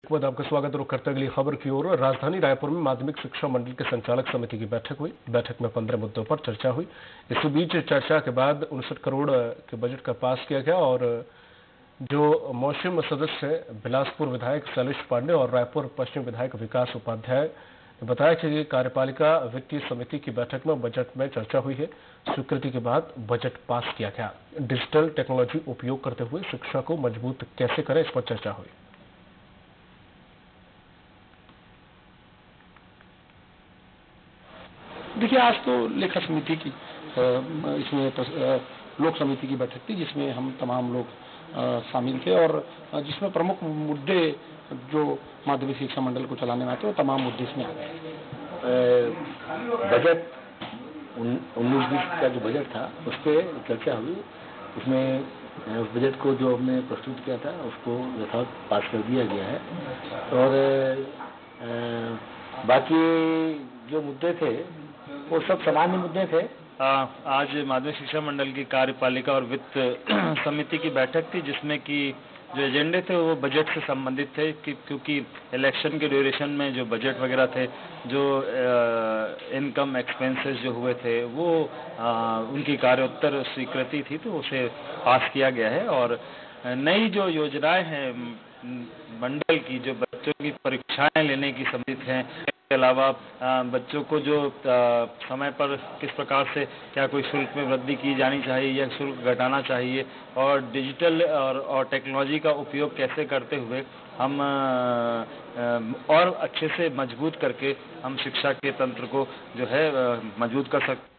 बाद आपका स्वागत रुख करते अगली खबर की ओर। राजधानी रायपुर में माध्यमिक शिक्षा मंडल के संचालक समिति की बैठक हुई। बैठक में 15 मुद्दों पर चर्चा हुई। इस बीच चर्चा के बाद 59 करोड़ के बजट का पास किया गया और जो मौसम सदस्य हैं बिलासपुर विधायक शैलेश पांडे और रायपुर पश्चिम विधायक विकास उपाध्याय ने बताया कि कार्यपालिका वित्तीय समिति की बैठक में बजट में चर्चा हुई है। स्वीकृति के बाद बजट पास किया गया। डिजिटल टेक्नोलॉजी उपयोग करते हुए शिक्षा को मजबूत कैसे करें, इस पर चर्चा हुई। देखिए, आज तो लेखा समिति की इसमें लोक समिति की बैठक थी, जिसमें हम तमाम लोग शामिल थे और जिसमें प्रमुख मुद्दे जो माध्यमिक शिक्षा मंडल को चलाने में आते हैं वो तमाम मुद्दे इसमें आ गए। बजट 19-20 का जो बजट था उस पर चर्चा हुई। उसमें उस बजट को जो हमने प्रस्तुत किया था उसको यथावत पास कर दिया गया है और बाकी जो मुद्दे थे वो सब सामान्य मुद्दे थे। आज माध्यमिक शिक्षा मंडल की कार्यपालिका और वित्त समिति की बैठक थी, जिसमें कि जो एजेंडे थे वो बजट से संबंधित थे क्योंकि इलेक्शन के ड्यूरेशन में जो बजट वगैरह थे, जो इनकम एक्सपेंसेस जो हुए थे वो उनकी कार्योत्तर स्वीकृति थी, तो उसे पास किया गया है। और नई जो योजनाएं हैं मंडल की, जो बच्चों की परीक्षाएं लेने की संबंधित हैं, के अलावा बच्चों को जो समय पर किस प्रकार से क्या कोई शुल्क में वृद्धि की जानी चाहिए या शुल्क घटाना चाहिए और डिजिटल और टेक्नोलॉजी का उपयोग कैसे करते हुए हम और अच्छे से मजबूत करके हम शिक्षा के तंत्र को जो है मजबूत कर सकते हैं।